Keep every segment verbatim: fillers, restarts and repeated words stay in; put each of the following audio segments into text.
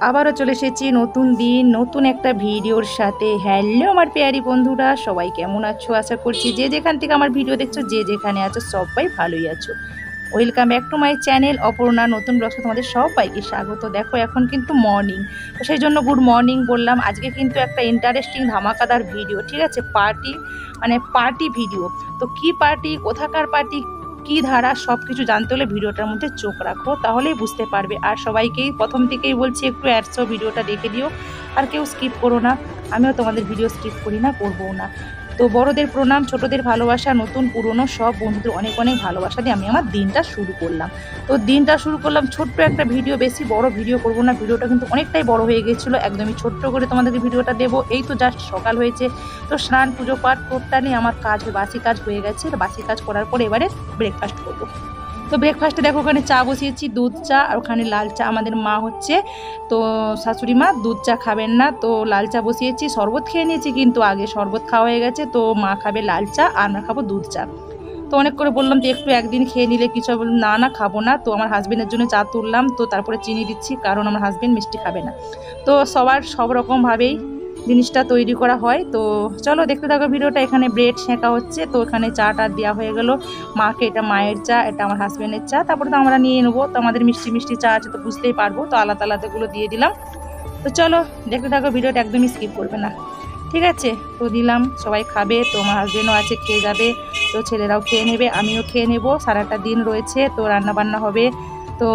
আবারও চলে এসেছি নতুন দিন নতুন একটা ভিডিওর সাথে। হ্যালো আমার পেয়ারি বন্ধুরা, সবাই কেমন আছো? আশা করছি যে যেখান থেকে আমার ভিডিও দেখছো, যে যেখানে আছো সবাই ভালোই আছো। Welcome back to my channel Aparna নতুন ব্লগে তোমাদের সবাইকে স্বাগত। দেখো এখন কিন্তু মর্নিং, তো সেই জন্য গুড মর্নিং বললাম। আজকে কিন্তু একটা ইন্টারেস্টিং ধামাকাদার ভিডিও, ঠিক আছে? পার্টি মানে পার্টি ভিডিও। তো কি পার্টি, কোথাকার পার্টি, কি ধারা, সব কিছু জানতে হলে ভিডিওটার মধ্যে চোখ রাখো, তাহলেই বুঝতে পারবে। আর সবাইকেই প্রথম থেকেই বলছি একটু অ্যাডসো ভিডিওটা দেখে দিও, আর কেউ স্কিপ করো না। আমিও তোমাদের ভিডিও স্কিপ করি না, করবো না। তো বড়দের প্রণাম, ছোটদের ভালোবাসা, নতুন পুরনো সব বন্ধুদের অনেক অনেক ভালোবাসা দিয়ে আমি আমার দিনটা শুরু করলাম। তো দিনটা শুরু করলাম ছোট্ট একটা ভিডিও, বেশি বড় ভিডিও করব না। ভিডিওটা কিন্তু অনেকটাই বড় হয়ে গেছিলো, একদমই ছোট্ট করে তোমাদেরকে ভিডিওটা দেবো। এই তো জাস্ট সকাল হয়েছে, তো স্নান পুজো পাঠ করতে নিয়ে আমার কাজ বাসি কাজ হয়ে গেছে। বাসি কাজ করার পর এবারে ব্রেকফাস্ট করবো। তো ব্রেকফাস্টে দেখো ওখানে চা বসিয়েছি, দুধ চা, আর ওখানে লাল চা। আমাদের মা হচ্ছে তো শাশুড়ি মা দুধ চা খাবেন না, তো লাল চা বসিয়েছি। শরবত খেয়ে নিয়েছি, কিন্তু আগে শরবত খাওয়া হয়ে গেছে, তো মা খাবে লাল চা আর আমরা খাবো দুধ চা। তো অনেক করে বললাম তো একটু একদিন খেয়ে নিলে কিছু, বললাম না না খাবো না। তো আমার হাজবেন্ডের জন্য চা তুললাম, তো তারপরে চিনি দিচ্ছি, কারণ আমার হাজবেন্ড মিষ্টি খাবে না। তো সবার সব রকমভাবেই জিনিসটা তৈরি করা হয়। তো চলো দেখতে থাকো ভিডিওটা। এখানে ব্রেড সেঁকা হচ্ছে, তো এখানে চাটা দেওয়া হয়ে গেল মাকে। এটা মায়ের চা, এটা আমার হাজবেন্ডের চা, তারপরে তো আমরা নিয়ে নেবো। তো আমাদের মিষ্টি মিষ্টি চা আছে, তো বুঝতেই পারবো, তো আলাদা আলাদাগুলো দিয়ে দিলাম। তো চলো দেখতে থাকো ভিডিওটা, একদমই স্কিপ করবে না, ঠিক আছে? তো দিলাম, সবাই খাবে, তো আমার হাজবেন্ডও আছে, খেয়ে যাবে, তো ছেলেরাও খেয়ে নেবে, আমিও খেয়ে নেবো। সারাটা দিন রয়েছে, তো রান্না বান্না হবে। তো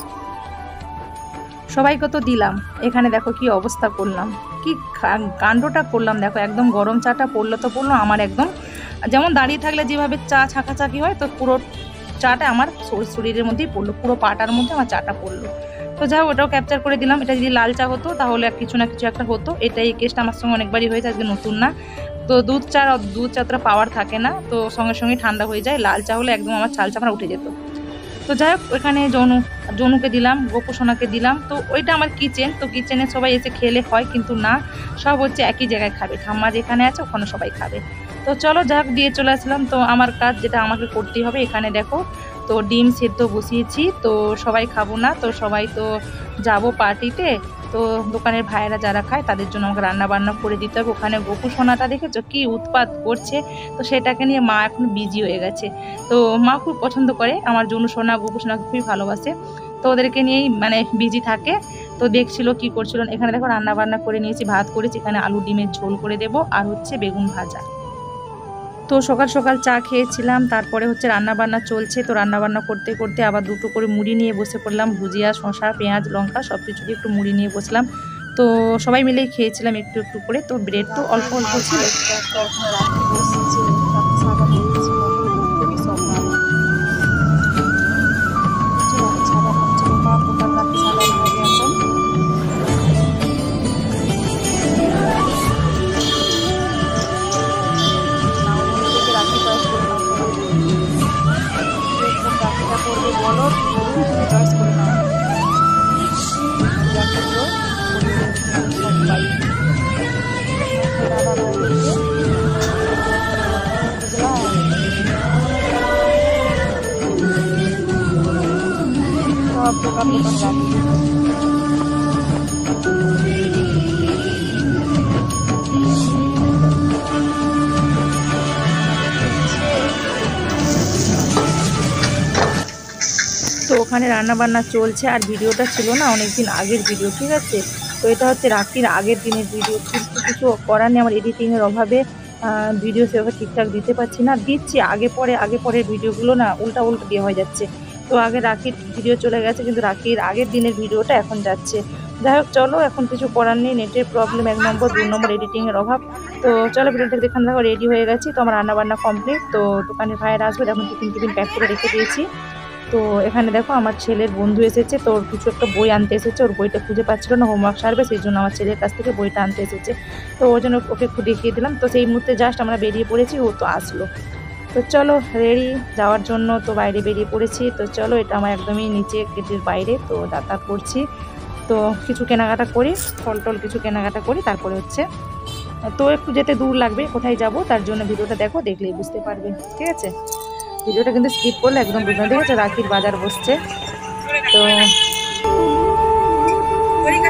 সবাইকে তো দিলাম। এখানে দেখো কি অবস্থা করলাম, কি কাণ্ডটা করলাম। দেখো একদম গরম চাটা পড়লো তো পড়লো আমার, একদম যেমন দাঁড়িয়ে থাকলে যেভাবে চা ছাঁকাছাঁকি হয়, তো পুরো চাটা আমার শরীরের মধ্যেই পড়লো, পুরো পাটার মধ্যে আমার চাটা পড়লো। তো যাই হোক, ওটাও ক্যাপচার করে দিলাম। এটা যদি লাল চা হতো তাহলে কিছু না কিছু একটা হতো। এটাই কেসটা আমার সঙ্গে অনেকবারই হয়েছে, আজকে নতুন না। তো দুধ চা দুধ চাটা পাওয়ার থাকে না, তো সঙ্গে সঙ্গে ঠান্ডা হয়ে যায়। লাল চা হলে একদম আমার চাল চাপড়া উঠে যেত। তো যাই হোক, ওইখানে জনু জনুকে দিলাম, গোপু সোনাকে দিলাম। তো ওইটা আমার কিচেন, তো কিচেনে সবাই এসে খেলে হয়, কিন্তু না, সব হচ্ছে একই জায়গায় খাবে। ঠাম্মা যেখানে আছে ওখানে সবাই খাবে। তো চলো যাই হোক, দিয়ে চলে আসলাম। তো আমার কাজ যেটা আমাকে করতেই হবে, এখানে দেখো তো ডিম সেদ্ধ বসিয়েছি। তো সবাই খাবো না, তো সবাই তো যাবো পার্টিতে। তো দোকানের ভাইয়েরা যারা খায় তাদের জন্য আমাকে রান্না বান্না করে দিতে হবে। ওখানে গোপু সোনাটা দেখেছো কি উৎপাত করছে, তো সেটাকে নিয়ে মা এখন বিজি হয়ে গেছে। তো মা খুব পছন্দ করে আমার জনু সোনা, গোপু সোনা খুবই ভালোবাসে, তো ওদেরকে নিয়েই মানে বিজি থাকে। তো দেখছিল কি করছিল। এখানে দেখো রান্না বান্না করে নিয়েছি, ভাত করেছি, এখানে আলু ডিমের ঝোল করে দেবো, আর হচ্ছে বেগুন ভাজা। তো সকাল সকাল চা খেয়েছিলাম, তারপরে হচ্ছে রান্না বান্না চলছে। তো রান্না বান্না করতে করতে আবার দুটো করে মুড়ি নিয়ে বসে পড়লাম, ভুজিয়া, শশা, পেঁয়াজ, লঙ্কা সব কিছু দিয়ে একটু মুড়ি নিয়ে বসলাম। তো সবাই মিলেই খেয়েছিলাম একটু একটু করে। তো ব্রেড তো অল্প অল্প ছিল। তো ওখানে রান্না বান্না চলছে, আর ভিডিওটা ছিল না অনেকদিন আগের ভিডিও, ঠিক আছে? তো এটা হচ্ছে রাখির আগের দিনের ভিডিও, কিন্তু কিছু করার নেই, আমার এডিটিংয়ের অভাবে ভিডিও সেভাবে ঠিকঠাক দিতে পারছি না। দিচ্ছি আগে পরে, আগে পরের ভিডিওগুলো না উল্টা উল্টা দিয়ে হয়ে যাচ্ছে। তো আগে রাখির ভিডিও চলে গেছে, কিন্তু রাখির আগের দিনের ভিডিওটা এখন যাচ্ছে। যাই হোক চলো, এখন কিছু করার নেই, নেটের প্রবলেম এক নম্বর, দুই নম্বর এডিটিংয়ের অভাব। তো চলো ভিডিওটা দেখান, দেখো রেডি হয়ে গেছি। তো আমার রান্নাবান্না কমপ্লিট। তো দোকানের ভাইয়েরা আসবে, এখন টিফিন টিফিন প্যাক করে রেখে দিয়েছি। তো এখানে দেখো আমার ছেলের বন্ধু এসেছে, তো ওর কিছু একটা বই আনতে এসেছে। ওর বইটা খুঁজে পাচ্ছিল না, হোমওয়ার্ক সারবে, সেই জন্য আমার ছেলের কাছ থেকে বইটা আনতে এসেছে। তো ওর জন্য ওকে একটু দেখিয়ে দিলাম। তো সেই মুহূর্তে জাস্ট আমরা বেরিয়ে পড়েছি, ও তো আসলো। তো চলো রেডি যাওয়ার জন্য তো বাইরে বেরিয়ে পড়েছি। তো চলো, এটা আমার একদমই নিচে গেটের বাইরে, তো যাতায়াত করছি। তো কিছু কেনাকাটা করি, ফল টল কিছু কেনাকাটা করি, তারপরে হচ্ছে তো একটু যেতে দূর লাগবে, কোথায় যাব তার জন্য ভিডিওটা দেখো, দেখলেই বুঝতে পারবে, ঠিক আছে? ভিডিওটা কিন্তু স্কিপ করলে একদম বুঝতে পারবে। ঠিক আছে, রাখির বাজার বসছে। তো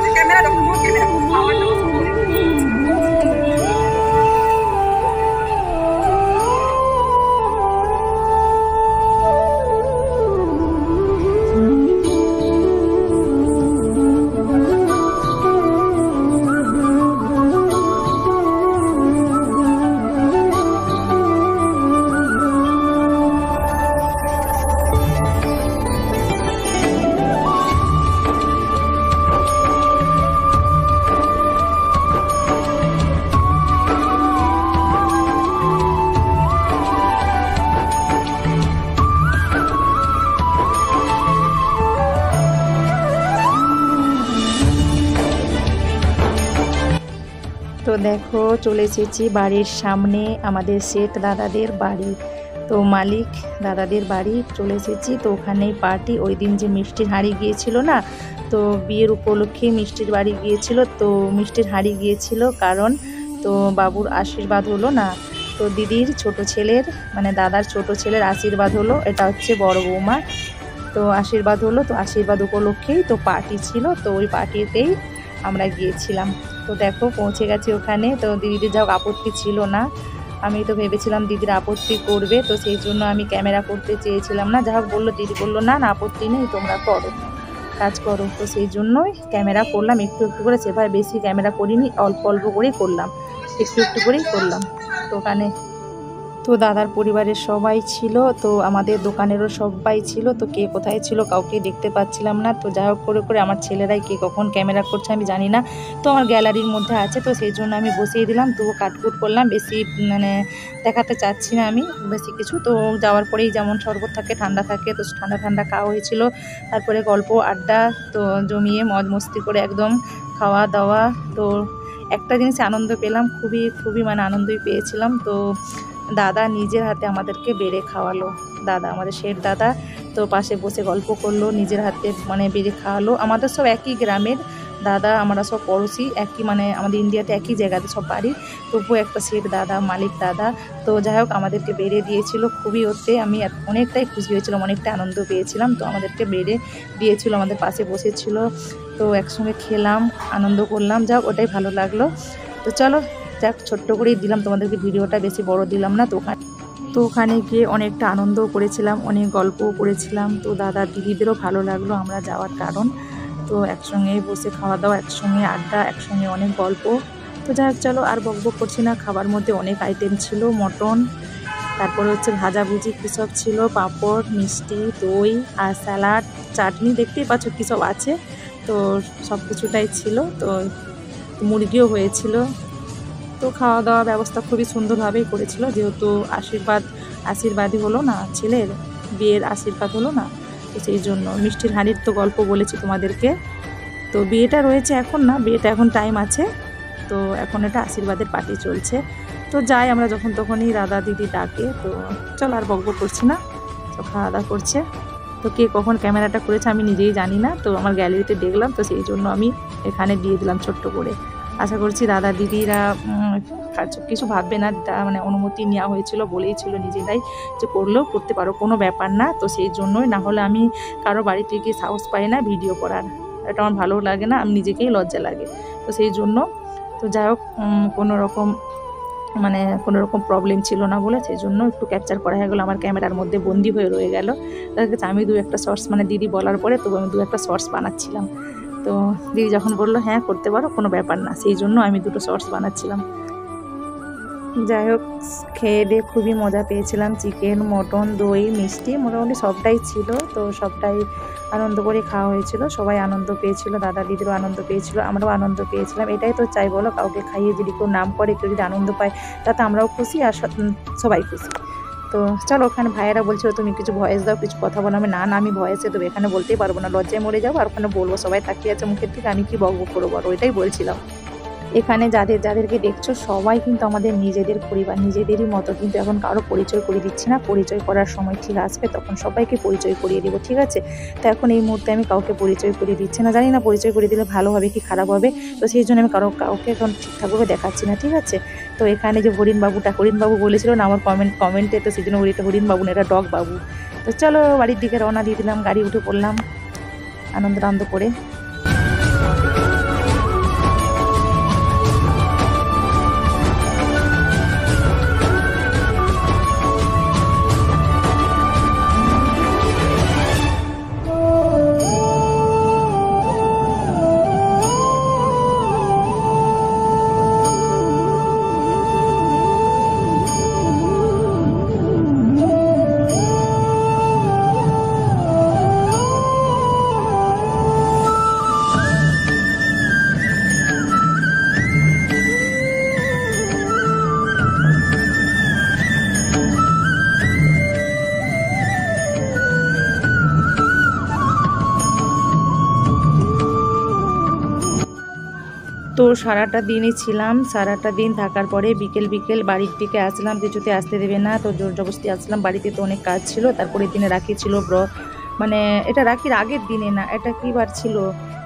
তো দেখো চলে এসেছি বাড়ির সামনে আমাদের শেঠ দাদাদের বাড়ি। তো মালিক দাদাদের বাড়ি চলে এসেছি। তো ওখানেই পার্টি, ওই দিন যে মিষ্টির হাঁড়ি গিয়েছিল না, তো বিয়ের উপলক্ষে মিষ্টির বাড়ি গিয়েছিল। তো মিষ্টির হাঁড়ি গিয়েছিল কারণ তো বাবুর আশীর্বাদ হলো না, তো দিদির ছোট ছেলের মানে দাদার ছোট ছেলের আশীর্বাদ হলো, এটা হচ্ছে বড় বৌমা। তো আশীর্বাদ হলো, তো আশীর্বাদ উপলক্ষেই তো পার্টি ছিল। তো ওই পার্টিতেই আমরা গিয়েছিলাম। তো দেখো পৌঁছে গেছি ওখানে। তো দিদিদের যাও আপত্তি ছিল না, আমি তো ভেবেছিলাম দিদির আপত্তি করবে, তো সেই জন্য আমি ক্যামেরা করতে চেয়েছিলাম না। যা হোক বললো, দিদি বললো না না আপত্তি নেই, তোমরা করো, কাজ করো। তো সেই জন্যই ক্যামেরা করলাম একটু একটু করে, সেভাবে বেশি ক্যামেরা করিনি, অল্প অল্প করেই করলাম, একটু একটু করেই করলাম। তো ওখানে তো দাদার পরিবারের সবাই ছিল, তো আমাদের দোকানেরও সবাই ছিল। তো কে কোথায় ছিল কাউকে দেখতে পাচ্ছিলাম না। তো যাই হোক করে করে আমার ছেলেরাই কে কখন ক্যামেরা করছে আমি জানি না, তো আমার গ্যালারির মধ্যে আছে, তো সেই জন্য আমি বসিয়ে দিলাম। তো কাটকুট করলাম, বেশি মানে দেখাতে চাচ্ছি না আমি বেশি কিছু। তো যাওয়ার পরেই যেমন শরবত থাকে, ঠান্ডা থাকে, তো ঠান্ডা ঠান্ডা খাওয়া হয়েছিল। তারপরে গল্প আড্ডা তো জমিয়ে মজ মস্তি করে একদম খাওয়া দাওয়া। তো একটা জিনিসে আনন্দ পেলাম, খুবই খুবই মানে আনন্দই পেয়েছিলাম। তো দাদা নিজের হাতে আমাদেরকে বেড়ে খাওয়ালো, দাদা আমাদের শেঠ দাদা। তো পাশে বসে গল্প করলো, নিজের হাতে মানে বেড়ে খাওয়ালো। আমাদের সব একই গ্রামের দাদা, আমরা সব পড়োশি, একই মানে আমাদের ইন্ডিয়াতে একই জায়গাতে সব বাড়ি, তবুও একটা শেঠ দাদা, মালিক দাদা। তো যাই হোক আমাদেরকে বেড়ে দিয়েছিল, খুবই ওতে আমি অনেকটাই খুশি হয়েছিলাম, অনেকটা আনন্দ পেয়েছিলাম। তো আমাদেরকে বেড়ে দিয়েছিল, আমাদের পাশে বসেছিল, তো একসঙ্গে খেলাম, আনন্দ করলাম, যাক ওটাই ভালো লাগলো। তো চলো যাক ছোট্ট করেই দিলাম তোমাদেরকে, ভিডিওটা বেশি বড় দিলাম না। তো ওখানে তো ওখানে গিয়ে অনেকটা আনন্দও করেছিলাম, অনেক গল্পও করেছিলাম। তো দাদা দিদিদেরও ভালো লাগলো আমরা যাওয়ার কারণ। তো একসঙ্গে বসে খাওয়া দাওয়া, একসঙ্গে আড্ডা, একসঙ্গে অনেক গল্প। তো যাই হোক চলো আর বকবক করছি না। খাবার মধ্যে অনেক আইটেম ছিল, মটন, তারপরে হচ্ছে ভাজাভুজি কী সব ছিল, পাঁপড়, মিষ্টি, দই আর স্যালাড, চাটনি, দেখতেই পাচ্ছ কী সব আছে। তো সব কিছুটাই ছিল। তো মুরগিও হয়েছিল। তো খাওয়া দাওয়া ব্যবস্থা খুবই সুন্দরভাবেই করেছিল, যেহেতু আশীর্বাদ আশীর্বাদই হলো না, ছেলের বিয়ের আশীর্বাদ হলো না, তো সেই জন্য। মিষ্টির হাঁড়ির তো গল্প বলেছি তোমাদেরকে। তো বিয়েটা রয়েছে এখন না, বিয়েটা এখন টাইম আছে, তো এখন এটা আশীর্বাদের পার্টি চলছে। তো যাই আমরা যখন তখনই দাদা দিদি ডাকে। তো চল আর বকবক করছি না, তো খাওয়া দাওয়া করছে। তো কে কখন ক্যামেরাটা করেছে আমি নিজেই জানি না, তো আমার গ্যালারিতে দেখলাম, তো সেই জন্য আমি এখানে দিয়ে দিলাম ছোট্ট করে। আশা করছি দাদা দিদিরা কিছু ভাববে না, মানে অনুমতি নেওয়া হয়েছিল, বলেই ছিল নিজেরাই যে করলেও করতে পারো, কোনো ব্যাপার না। তো সেই জন্যই, না হলে আমি কারো বাড়ি থেকে সাহস পাই না ভিডিও করার, এটা আমার ভালো লাগে না, আমি নিজেকেই লজ্জা লাগে। তো সেই জন্য তো যাই হোক কোনো রকম মানে কোনো রকম প্রবলেম ছিল না বলে সেই জন্য একটু ক্যাপচার করা হয়ে গেলো, আমার ক্যামেরার মধ্যে বন্দি হয়ে রয়ে গেল। তার কাছে আমি দু একটা শর্টস মানে দিদি বলার পরে তো আমি দু একটা শর্টস বানাচ্ছিলাম। তো দিদি যখন বললো হ্যাঁ করতে পারো, কোনো ব্যাপার না, সেই জন্য আমি দুটো শর্টস বানাচ্ছিলাম। যাই হোক খেয়ে দিয়ে খুবই মজা পেয়েছিলাম, চিকেন, মটন, দই, মিষ্টি মোটামুটি সবটাই ছিল। তো সবটাই আনন্দ করে খাওয়া হয়েছিল, সবাই আনন্দ পেয়েছিল, দাদা দিদিরও আনন্দ পেয়েছিল, আমরাও আনন্দ পেয়েছিলাম। এটাই তো চাই বলো, কাউকে খাইয়ে যদি কেউ নাম করে, কেউ যদি আনন্দ পায়, তাতে আমরাও খুশি আর সবাই খুশি। তো চলো ওখানে ভাইয়েরা বলছিল তুমি কিছু ভয়েস দাও, কিছু কথা বলো। আমি না না আমি ভয়েসে তো এখানে বলতেই পারবো না, লজ্জায় মরে যাবো, আর ওখানে বলবো সবাই তাকিয়ে আছে মুখের দিকে, আমি কি বকবক করবো, বলো ওইটাই বলছিলাম। এখানে যাদের যাদেরকে দেখছো সবাই কিন্তু আমাদের নিজেদের পরিবার, নিজেদেরই মতো, কিন্তু এখন কারো পরিচয় করে দিচ্ছি না, পরিচয় করার সময় ঠিক আসবে তখন সবাইকে পরিচয় করিয়ে দেবো, ঠিক আছে। তো এখন এই মুহূর্তে আমি কাউকে পরিচয় করিয়ে দিচ্ছি না, জানি না পরিচয় করে দিলে ভালো হবে কি খারাপ হবে, তো সেই জন্য আমি কারো কাউকে এখন ঠিকঠাকভাবে দেখাচ্ছি না, ঠিক আছে। তো এখানে যে হরিণবাবুটা, হরিণবাবু বলেছিল না আমার কমেন্ট কমেন্টে, তো সেই জন্য এটা হরিণবাবু না, এটা ডগ বাবু। তো চলো বাড়ির দিকে রওনা দিয়ে দিলাম, গাড়ি উঠে পড়লাম আনন্দ আনন্দ করে। তো সারাটা দিনই ছিলাম, সারাটা দিন থাকার পরে বিকেল বিকেল বাড়ির দিকে আসলাম, কিছুতে আসতে দেবে না, তো জোর জবরদস্তি আসলাম। বাড়িতে তো অনেক কাজ ছিল, তারপরে দিনে রাখি ছিল ব্র মানে এটা রাখির আগের দিনে না, এটা কী বার ছিল,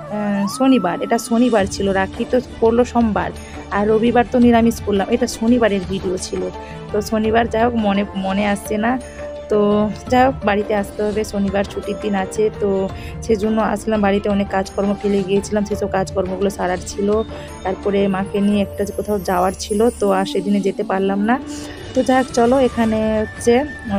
শনিবার, এটা শনিবার ছিল, রাখি তো পড়লো সোমবার, আর রবিবার তো নিরামিষ করলাম, এটা শনিবারের ভিডিও ছিল। তো শনিবার যাই হোক মনে মনে আসছে না, তো যাই হোক বাড়িতে আসতে হবে, শনিবার ছুটির দিন আছে, তো সেজন্য আসলাম। বাড়িতে অনেক কাজকর্ম ফেলে গিয়েছিলাম, সেসব কাজকর্মগুলো সারার ছিল, তারপরে মাকে নিয়ে একটা কোথাও যাওয়ার ছিল, তো আর সেদিনে যেতে পারলাম না। তো যাই হোক চলো, এখানে হচ্ছে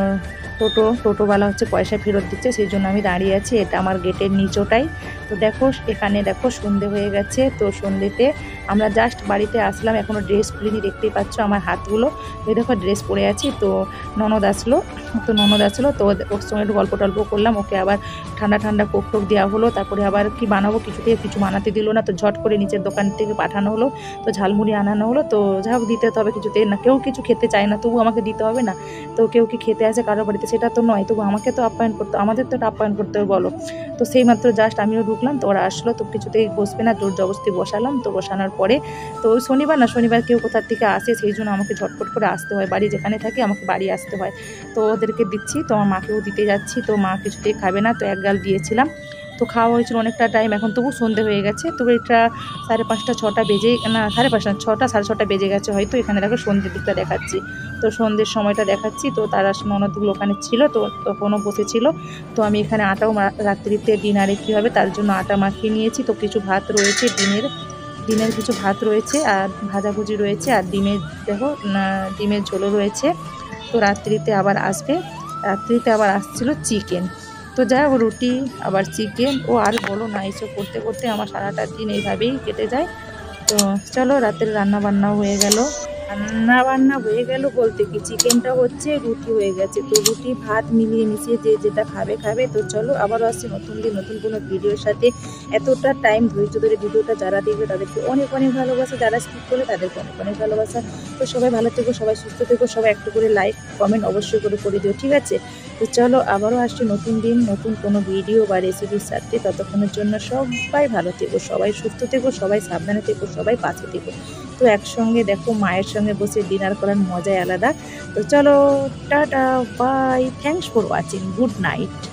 টোটো টোটোওয়ালা হচ্ছে পয়সা ফেরত দিচ্ছে, সেই জন্য আমি দাঁড়িয়ে আছি, এটা আমার গেটের নিচটাই। তো দেখো এখানে দেখো সন্ধে হয়ে গেছে, তো সন্ধেতে আমরা জাস্ট বাড়িতে আসলাম, এখনও ড্রেস খুলিনি, দেখতেই পাচ্ছ আমার হাতগুলো, ওই দেখো ড্রেস পরে আছি। তো ননদ আসলো, তো ননদ আসলো, তো ওর সঙ্গে একটু গল্প টল্প করলাম, ওকে আবার ঠান্ডা ঠান্ডা কোক টোক দেওয়া হলো, তারপরে আবার কি বানাবো কিছু থেকে কিছু বানাতে দিল না, তো ঝট করে নিচের দোকান থেকে পাঠানো হলো, তো ঝালমুড়ি আনানো হলো, তো যা হোক দিতে তো হবে কিছুতে না, কেউ কিছু খেতে চায় না, তবু আমাকে দিতে হবে না, তো কেউ কি খেতে আসে কারোর বাড়িতে সেটা তো নয়, তবু আমাকে তো আপ্যায়ন করতে, আমাদের তো আপ্যায়ন করতে হবে বলো। তো সেই মাত্র জাস্ট আমিও ঢুকলাম, তো ওরা আসলো, তো কিছুতেই বসবে না, জোর জবরদস্তি বসালাম, তো বসানোর পরে তো ওই শনিবার না, শনিবার কেউ কোথার থেকে আসে, সেই জন্য আমাকে ঝটপট করে আসতে হয়, বাড়ি যেখানে থাকে আমাকে বাড়ি আসতে হয়, তো ওদেরকে দিচ্ছি, তো আমার মাকেও দিতে যাচ্ছি, তো মা কিছুতেই খাবে না, তো এক গাল দিয়েছিলাম, তো খাওয়া হয়েছিল অনেকটা টাইম, এখন তবু সন্ধে হয়ে গেছে, তো এটা সাড়ে পাঁচটা ছটা বেজে না, সাড়ে পাঁচটা ছটা সাড়ে ছটা বেজে গেছে হয়তো, এখানে দেখো সন্ধ্যের দিকটা দেখাচ্ছি, তো সন্ধ্যের সময়টা দেখাচ্ছি, তো তারা ননদগুলো ওখানে ছিল, তো তখনও বসেছিল, তো আমি এখানে আটাও রাত্রিতে ডিনারে কী হবে তার জন্য আটা মাখিয়ে নিয়েছি, তো কিছু ভাত রয়েছে, ডিমের ডিমের কিছু ভাত রয়েছে, আর ভাজাভুজি রয়েছে, আর ডিমের দেখো ডিমের ঝোলও রয়েছে, তো রাত্রিতে আবার আসবে, রাত্রিতে আবার আসছিল চিকেন, তো যাই হোক রুটি আবার চিকেন, ও আর বলো না, এইসব করতে করতে আমার সারাটা দিন এইভাবেই কেটে যায়। তো চলো রাতের রান্না বান্নাও হয়ে গেল, রান্না বান্না হয়ে গেল বলতে কি চিকেনটা হচ্ছে, রুটি হয়ে গেছে, তো রুটি ভাত মিলিয়ে মিশিয়ে যে যেটা খাবে খাবে। তো চলো আবারও আসছি নতুন দিন নতুন কোনো ভিডিওর সাথে, এতটা টাইম ধৈর্য ধরে ভিডিওটা যারা দেখবে তাদেরকে অনেক অনেক ভালোবাসা, যারা স্কিপ করলে তাদেরকে অনেক অনেক ভালোবাসা। তো সবাই ভালো থেকো, সবাই সুস্থ থেকো, সবাই একটু করে লাইক কমেন্ট অবশ্যই করে করে দিও, ঠিক আছে? তো চলো আবারও আসছি নতুন দিন নতুন কোনো ভিডিও বা রেসিপির সাথে, ততক্ষণের জন্য সবাই ভালো থেকো, সবাই সুস্থ থেকো, সবাই সাবধানে থেকো, সবাই পাশে থেকো। তো একসঙ্গে দেখো মায়ের সঙ্গে বসে ডিনার করার মজাই আলাদা। তো চলো tata bye, thanks for watching, good night.